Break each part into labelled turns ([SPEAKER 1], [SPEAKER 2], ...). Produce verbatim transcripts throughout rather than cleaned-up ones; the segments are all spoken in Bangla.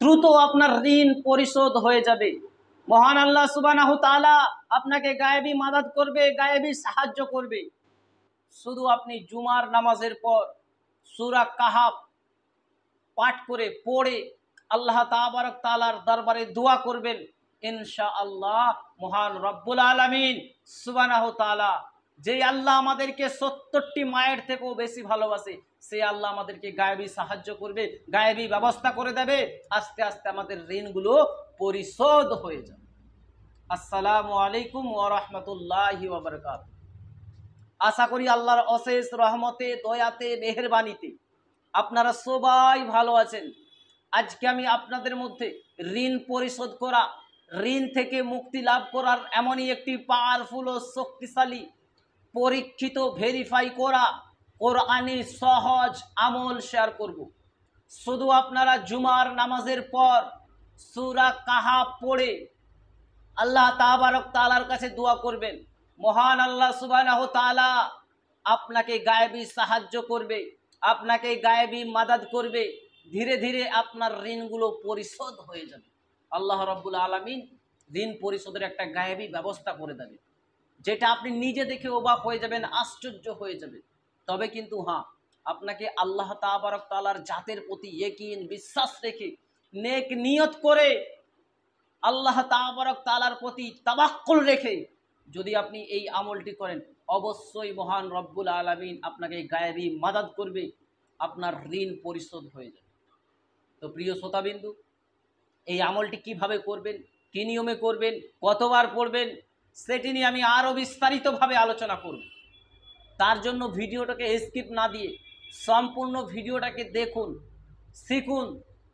[SPEAKER 1] দ্রুত আপনার ঋণ পরিশোধ হয়ে যাবে। মহান আল্লাহ সুবহানাহু তাআলা আপনাকে গায়েবী মাদাদ করবে, গায়েবী সাহায্য করবে। শুধু আপনি জুমার নামাজের পর সূরা কাহাফ পাঠ করে পড়ে আল্লাহ তাবারক তাআলার দরবারে দোয়া করবেন, ইনশাআল্লাহ মহান রব্বুল আলামিন সুবহানাহু তাআলা, যেই আল্লাহ আমাদেরকে সত্তরটি মায়ের থেকেও বেশি ভালোবাসে, সেই আল্লাহ আমাদেরকে গায়েবী সাহায্য করবে, গায়েবী ব্যবস্থা করে দেবে। আস্তে আস্তে আমাদের ঋণগুলো পরিশোধ হয়ে যাবে। আসসালামু আলাইকুম ওয়া রাহমাতুল্লাহি ওয়া বারাকাতুহু। আশা করি আল্লাহর অশেষ রহমতে, দয়াতে, মেহেরবানিতে আপনারা সবাই ভালো আছেন। আজকে আমি আপনাদের মধ্যে ঋণ পরিশোধ করা, ঋণ থেকে মুক্তি লাভ করার এমনই একটি পাওয়ারফুল ও শক্তিশালী, পরীক্ষিত, ভেরিফাই করা কোরআনী সহজ আমল শেয়ার করব। শুধু আপনারা জুমার নামাজের পর সূরা কাহাফ পড়ে আল্লাহ তাবারক তাআলার কাছে দোয়া করবেন। মহান আল্লাহ সুবহানাহু তাআলা আপনাকে গায়েবী সাহায্য করবে, আপনাকে গায়েবী মাদাদ করবে। ধীরে ধীরে আপনার ঋণগুলো পরিশোধ হয়ে যাবে। আল্লাহ রাব্বুল আলামিন ঋণ পরিশোধের একটা গায়েবী ব্যবস্থা করে দেবে, যেটা আপনি নিজে দেখে অবাক হয়ে যাবেন, আশ্চর্য হয়ে যাবেন। তবে কিন্তু হ্যাঁ, আপনাকে আল্লাহ তাবারক তাআলার জাতের প্রতি ইয়াকিন, বিশ্বাস রেখে, নেক নিয়ত করে, আল্লাহ তাবারক তাআলার প্রতি তাওয়াক্কুল রেখে যদি আপনি এই আমলটি করেন, অবশ্যই মহান রব্বুল আলামিন আপনাকে গায়েবী মাদাদ করবে, আপনার ঋণ পরিশোধ হয়ে যাবে। তো প্রিয় শ্রোতাবিন্দু, এই আমলটি কিভাবে করবেন, কী নিয়মে করবেন, কতবার পড়বেন, সেটি নিয়ে আমি আরও বিস্তারিতভাবে আলোচনা করব। তার জন্য ভিডিওটাকে স্কিপ না দিয়ে সম্পূর্ণ ভিডিওটাকে দেখুন, শিখুন,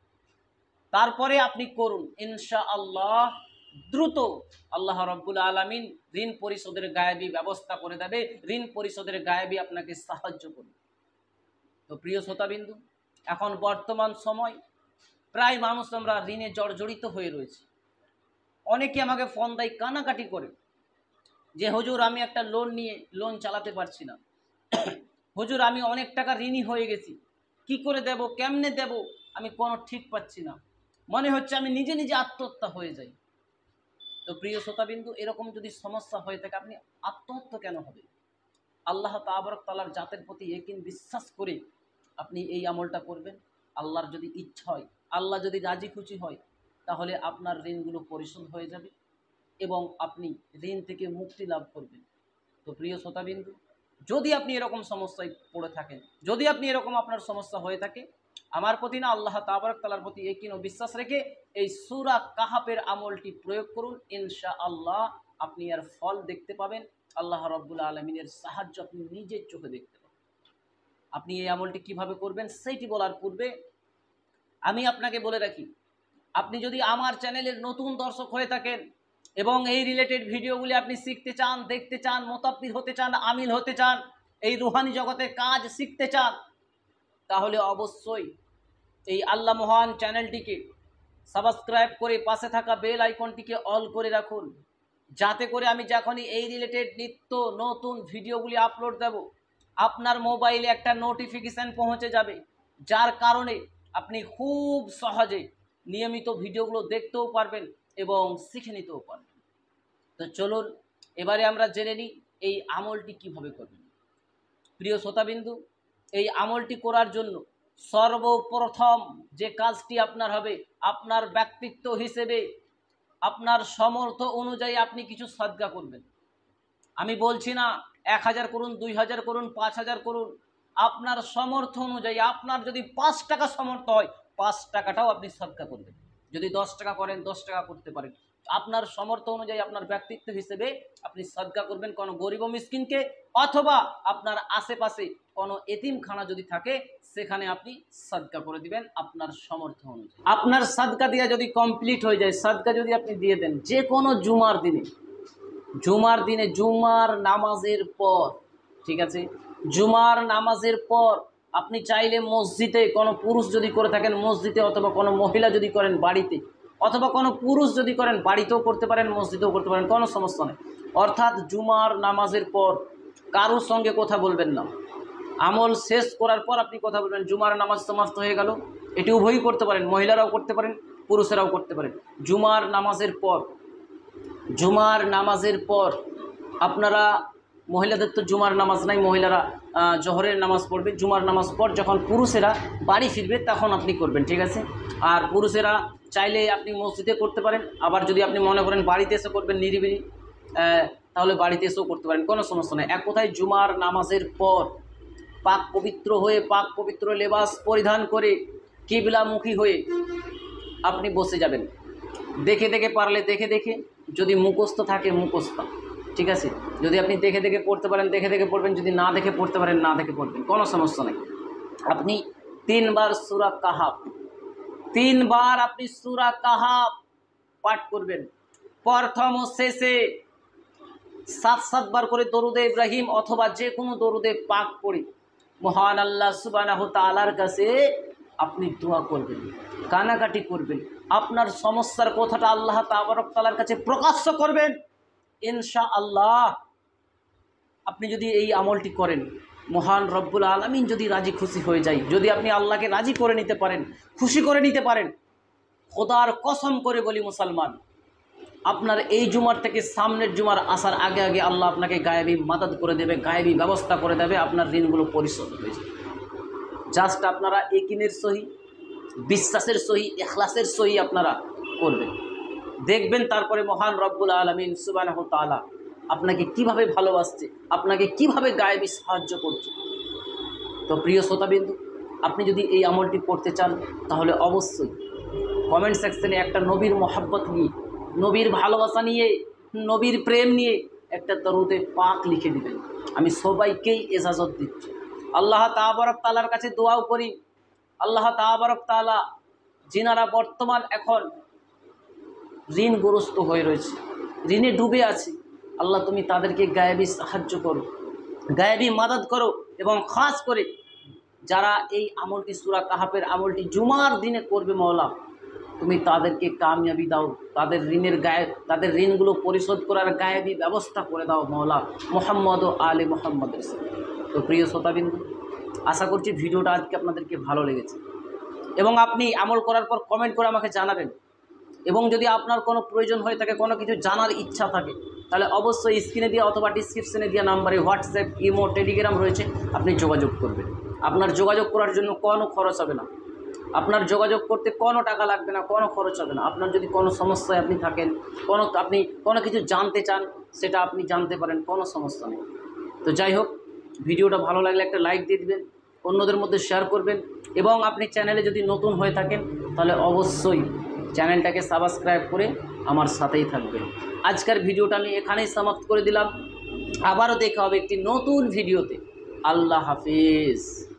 [SPEAKER 1] তারপরে আপনি করুন। ইনশাআল্লাহ দ্রুত আল্লাহ রাব্বুল আলামিন ঋণ পরিশোধের গায়েবী ব্যবস্থা করে দেবে, ঋণ পরিশোধের গায়েবী আপনাকে সাহায্য করবে। তো প্রিয় শ্রোতাবিন্দু, এখন বর্তমান সময় প্রায় মানুষ আমরা ঋণে জর্জরিত হয়ে রয়েছে। অনেকে আমাকে ফোন দেয়, কানাকাটি করে যে হুজুর আমি একটা লোন নিয়ে লোন চালাতে পারছি না, হুজুর আমি অনেক টাকা ঋণী হয়ে গেছি, কি করে দেব, কেমনে দেব, আমি কোনো ঠিক পাচ্ছি না, মনে হচ্ছে আমি নিজে নিজে আত্মহত্যা হয়ে যাই। তো প্রিয় শ্রোতাবিন্দু, এরকম যদি সমস্যা হয়ে থাকে, আপনি আত্মহত্যা কেন হবে? আল্লাহ তাবারক তাআলার জাতের প্রতি ইয়াকিন, বিশ্বাস করে আপনি এই আমলটা করবেন। আল্লাহর যদি ইচ্ছা হয়, আল্লাহ যদি রাজি খুশি হয়, তাহলে আপনার ঋণগুলো পরিশোধ হয়ে যাবে এবং আপনি ঋণ থেকে মুক্তি লাভ করবেন। তো প্রিয় শ্রোতাবিন্দু, যদি আপনি এরকম সমস্যায় পড়ে থাকেন, যদি আপনি এরকম আপনার সমস্যা হয়ে থাকে, আমার প্রতি না আল্লাহ তাবারক তাআলার প্রতি ইয়াকিন ও বিশ্বাস রেখে এই সূরা কাহাফের আমলটি প্রয়োগ করুন। ইনশাআল্লাহ আপনি এর ফল দেখতে পাবেন, আল্লাহ রাব্বুল আলামিনের সাহায্য আপনি নিজের চোখে দেখতে পাবেন। আপনি এই আমলটি কিভাবে করবেন সেইটি বলার পূর্বে আমি আপনাকে বলে রাখি, আপনি যদি আমার চ্যানেলের নতুন দর্শক হয়ে থাকেন এবং এই রিলেটেড ভিডিওগুলি আপনি শিখতে চান, দেখতে চান, মোতাব্বির হতে চান, আমিল হতে চান, এই রুহানি জগতে কাজ শিখতে চান, তাহলে অবশ্যই এই আল্লাহ মহান চ্যানেলটিকে সাবস্ক্রাইব করে পাশে থাকা বেল আইকনটিকে অল করে রাখুন, যাতে করে আমি যখনই এই রিলেটেড নিত্য নতুন ভিডিওগুলি আপলোড দেব, আপনার মোবাইলে একটা নোটিফিকেশান পৌঁছে যাবে, যার কারণে আপনি খুব সহজে নিয়মিত ভিডিওগুলো দেখতেও পারবেন এবং শিখে নিতেও পারবেন। তো চলুন এবারে আমরা জেনে নিই এই আমলটি কিভাবে করবেন। প্রিয় শ্রোতাবিন্দু, এই আমলটি করার জন্য সর্বপ্রথম যে কাজটি আপনার হবে, আপনার ব্যক্তিত্ব হিসেবে আপনার সামর্থ্য অনুযায়ী আপনি কিছু সদকা করবেন। আমি বলছি না এক হাজার করুন, দুই হাজার করুন, পাঁচ হাজার করুন, আপনার সামর্থ্য অনুযায়ী। আপনার যদি পাঁচ টাকা সামর্থ্য হয়, পাঁচ টাকাটাও আপনি সদকা করবেন। যদি দশ টাকা করেন, দশ টাকা করতে পারেন। আপনার সামর্থ্য অনুযায়ী আপনার ব্যক্তিত্ব হিসেবে আপনি সদকা করবেন কোনো গরিব ও মিসকিনকে, অথবা আপনার আশেপাশে কোনো এতিমখানা যদি থাকে সেখানে আপনি সদকা করে দিবেন আপনার সামর্থ্য অনুযায়ী। আপনার সদকা দেওয়া যদি কমপ্লিট হয়ে যায়, সদকা যদি আপনি দিয়ে দেন যে কোনো জুমার দিনে, জুমার দিনে জুমার নামাজের পর, ঠিক আছে, জুমার নামাজের পর আপনি চাইলে মসজিদে, কোনো পুরুষ যদি করে থাকেন মসজিদে, অথবা কোনো মহিলা যদি করেন বাড়িতে, অথবা কোনো পুরুষ যদি করেন বাড়িতেও করতে পারেন, মসজিদেও করতে পারেন, কোনো সমস্যা নেই। অর্থাৎ জুমার নামাজের পর কারোর সঙ্গে কথা বলবেন না। আমল শেষ করার পর আপনি কথা বলবেন। জুমার নামাজ সমাপ্ত হয়ে গেল, এটি উভয়ই করতে পারেন, মহিলারাও করতে পারেন, পুরুষেরাও করতে পারেন। জুমার নামাজের পর জুমার নামাজের পর আপনারা, মহিলাদের তো জুমার নামাজ নাই, মহিলারা জোহরের নামাজ পড়বে। জুমার নামাজ পর যখন পুরুষেরা বাড়ি ফিরবে তখন আপনি করবেন, ঠিক আছে? আর পুরুষেরা চাইলে আপনি মসজিদে করতে পারেন, আবার যদি আপনি মনে করেন বাড়িতে এসে করবেন নিরিবিলি, তাহলে বাড়িতে এসেও করতে পারেন, কোনো সমস্যা নেই। এক কথায় জুমার নামাজের পর পাক পবিত্র হয়ে, পাক পবিত্র লেবাস পরিধান করে, কিবলামুখী হয়ে আপনি বসে যাবেন। দেখে দেখে পারলে দেখে দেখে, যদি মুখস্থ থাকে মুখস্থ, ঠিক আছে? যদি আপনি দেখে দেখে পড়তে পারেন দেখে দেখে পড়বেন, যদি না দেখে পড়তে পারেন না দেখে পড়বেন, কোনো সমস্যা নেই। আপনি তিনবার সূরা কাহাফ তিনবার আপনি সূরা কাহাফ পাঠ করবেন। প্রথম ও শেষে সাত সাতবার করে দরুদে ইব্রাহিম অথবা যে কোনো দরুদে পাক পড়ে মহান আল্লাহ সুবহানাহু তাআলার কাছে আপনি দোয়া করবেন, কানাকাটি করবেন, আপনার সমস্যার কথাটা আল্লাহ তাবারক তাআলার কাছে প্রকাশ্য করবেন। ইনশাআল্লাহ আপনি যদি এই আমলটি করেন, মহান রব্বুল আলামিন যদি রাজি খুশি হয়ে যায়, যদি আপনি আল্লাহকে রাজি করে নিতে পারেন, খুশি করে নিতে পারেন, খোদার কসম করে বলি মুসলমান, আপনার এই জুমার থেকে সামনের জুমার আসার আগে আগে আল্লাহ আপনাকে গায়েবী মাদাদ করে দেবে, গায়েবী ব্যবস্থা করে দেবে, আপনার ঋণগুলো পরিশোধ হয়ে যাবে। জাস্ট আপনারা ইয়াকিনের সহি, বিশ্বাসের সহি, ইখলাসের সহি আপনারা করবেন, দেখবেন তারপরে মহান রব্বুল আলামিন সুবহানাহু তাআলা আপনাকে কিভাবে ভালোবাসছে, আপনাকে কিভাবে গায়েবী সাহায্য করছে। তো প্রিয় শ্রোতাবিন্দু, আপনি যদি এই আমলটি করতে চান তাহলে অবশ্যই কমেন্ট সেকশনে একটা নবীর মহাব্বত নিয়ে, নবীর ভালোবাসা নিয়ে, নবীর প্রেম নিয়ে একটা দরুদে পাক লিখে দিবেন। আমি সবাইকেই এজাজত দিচ্ছি। আল্লাহ তাবারক তাআলার কাছে দোয়াও করি, আল্লাহ তাবারক তাআলা যিনারা বর্তমান এখন ঋণগ্রস্ত হয়ে রয়েছে, ঋণে ডুবে আছে, আল্লাহ তুমি তাদেরকে গায়েবী সাহায্য করো, গায়েবী মাদাদ করো, এবং খাস করে যারা এই আমলটি সূরা কাহাফের আমলটি জুমার দিনে করবে মওলা, তুমি তাদেরকে কামিয়াবি দাও, তাদের ঋণের গায়ে তাদের ঋণগুলো পরিশোধ করার গায়েবী ব্যবস্থা করে দাও মওলা, মুহাম্মদ ও আলে মুহাম্মদের সাথে। তো প্রিয় শ্রোতাবিন্দু, আশা করছি ভিডিওটা আজকে আপনাদেরকে ভালো লেগেছে, এবং আপনি আমল করার পর কমেন্ট করে আমাকে জানাবেন। এবং যদি আপনার কোনো প্রয়োজন হয়ে থাকে, কোনো কিছু জানার ইচ্ছা থাকে, তাহলে অবশ্যই স্ক্রিনে দেওয়া অথবা ডিসক্রিপশনে দেওয়া নাম্বারে হোয়াটসঅ্যাপ, ইমো, টেলিগ্রাম রয়েছে, আপনি যোগাযোগ করবেন। আপনার যোগাযোগ করার জন্য কোনো খরচ হবে না, আপনার যোগাযোগ করতে কোনো টাকা লাগবে না, কোনো খরচ হবে না। আপনার যদি কোনো সমস্যায় আপনি থাকেন, কোনো আপনি কোনো কিছু জানতে চান, সেটা আপনি জানতে পারেন, কোনো সমস্যা নেই। তো যাই হোক, ভিডিওটা ভালো লাগলে একটা লাইক দিয়ে দিবেন, অন্যদের মধ্যে শেয়ার করবেন, এবং আপনি চ্যানেলে যদি নতুন হয়ে থাকেন তাহলে অবশ্যই চ্যানেলটাকে সাবস্ক্রাইব করে আমার সাথেই থাকবেন। আজকের ভিডিওটা আমি এখানেই সমাপ্ত করে দিলাম। আবারও দেখা হবে একটি নতুন ভিডিওতে। আল্লাহ হাফিজ।